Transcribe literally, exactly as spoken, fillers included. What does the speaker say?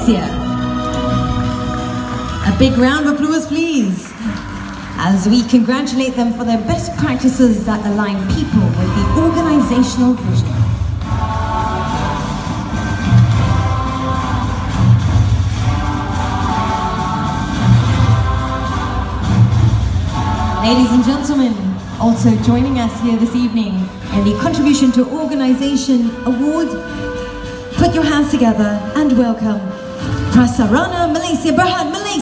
Malaysia. A big round of applause, please, as we congratulate them for their best practices that align people with the organizational vision. Ladies and gentlemen, also joining us here this evening in the Contribution to Organization Award, put your hands together and welcome Prasarana Malaysia Berhad Malaysia.